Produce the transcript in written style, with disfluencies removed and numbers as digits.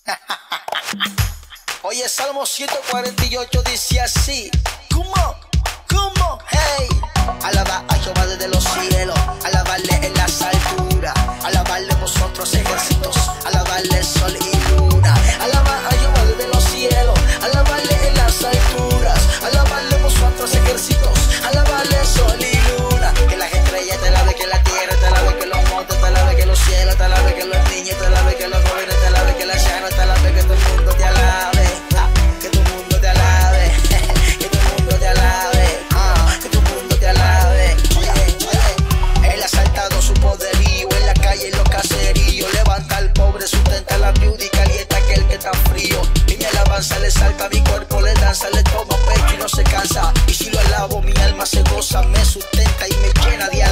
Oye, Salmo 148 dice así: ¿Cómo? Hey. Alaba a Jehová desde los cielos, alabarle en las alturas, alabarle vosotros ejércitos, alabarle sol y luna. Alaba a Jehová desde los cielos, alabarle en las alturas, alabarle vosotros ejércitos, alabarle sol y luna. Que las estrellas te alaben, que la tierra te alabe, que los montes te alaben, que los cielos te alaben, que los niños te alaben, que los jóvenes te alaben, que las llanas te alaben, que todo el mundo te alabe, que todo el mundo te alabe, que todo el mundo te alabe, que todo el mundo te alabe. Él ha saltado su poderío en la calle, en los caseríos, levanta al pobre, sustenta a la viuda y calienta a aquel que está frío. Y mi alabanza le salta a mi cuerpo, le danza, le toma pecho y no se cansa. Y si lo alabo, mi alma se goza, me sustenta y me llena de alegría.